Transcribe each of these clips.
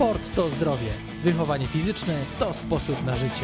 Sport to zdrowie, wychowanie fizyczne to sposób na życie.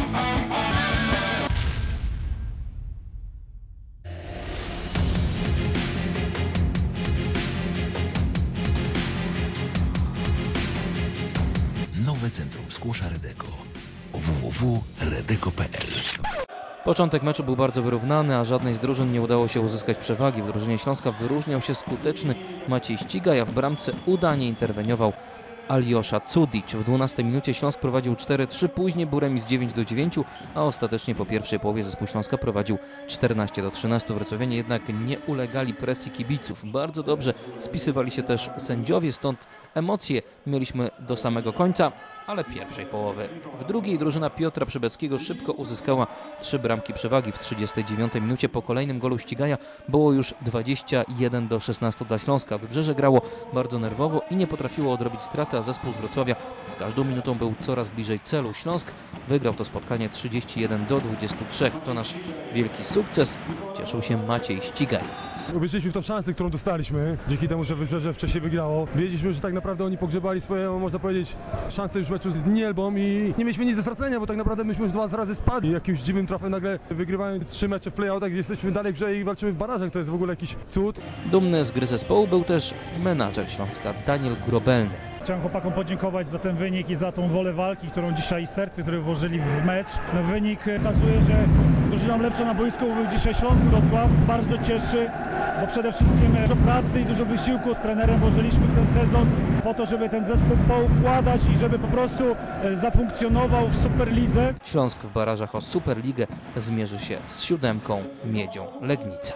Nowe centrum skłosza Redeko. www.redeko.pl. Początek meczu był bardzo wyrównany, a żadnej z drużyn nie udało się uzyskać przewagi. W drużynie Śląska wyróżniał się skuteczny Maciej Ścigaj, a w bramce udanie interweniował Aljosza Cudic. W 12 minucie Śląsk prowadził 4-3, później był remis 9-9, a ostatecznie po pierwszej połowie zespół Śląska prowadził 14-13. Wrocławianie jednak nie ulegali presji kibiców. Bardzo dobrze spisywali się też sędziowie, stąd emocje mieliśmy do samego końca, ale pierwszej połowy. W drugiej drużyna Piotra Przybeckiego szybko uzyskała 3 bramki przewagi. W 39 minucie po kolejnym golu Ścigaja było już 21-16 dla Śląska. Wybrzeże grało bardzo nerwowo i nie potrafiło odrobić straty, a zespół z Wrocławia z każdą minutą był coraz bliżej celu. Śląsk wygrał to spotkanie 31-23. To nasz wielki sukces. Cieszył się Maciej Ścigaj. Uwierzyliśmy w tą szansę, którą dostaliśmy, dzięki temu, że Wybrzeże wcześniej wygrało. Wiedzieliśmy, że tak naprawdę oni pogrzebali swoje, można powiedzieć, szanse już meczu z Nielbą i nie mieliśmy nic do stracenia, bo tak naprawdę myśmy już 2 razy spadli. Jakimś dziwnym trafem nagle wygrywają 3 mecze w play-outach, gdzie jesteśmy dalej w grze i walczymy w barażach. To jest w ogóle jakiś cud. Dumny z gry zespołu był też menadżer Śląska Daniel Grobelny. Chciałem chłopakom podziękować za ten wynik i za tą wolę walki, którą dzisiaj serce, które włożyli w mecz. No, wynik pokazuje, że drużyną lepsza na boisku był dzisiaj Śląsk Wrocław. Bardzo cieszy, bo przede wszystkim dużo pracy i dużo wysiłku z trenerem włożyliśmy w ten sezon po to, żeby ten zespół poukładać i żeby po prostu zafunkcjonował w Superlidze. Śląsk w barażach o Superligę zmierzy się z 7 Miedzią Legnica.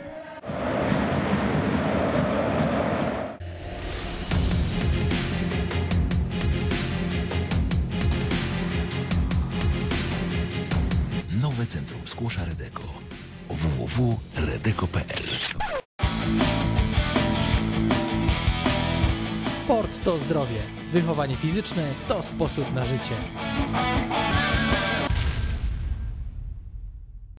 Nowe centrum skłosza Redeko. www.redeko.pl. Sport to zdrowie, wychowanie fizyczne to sposób na życie.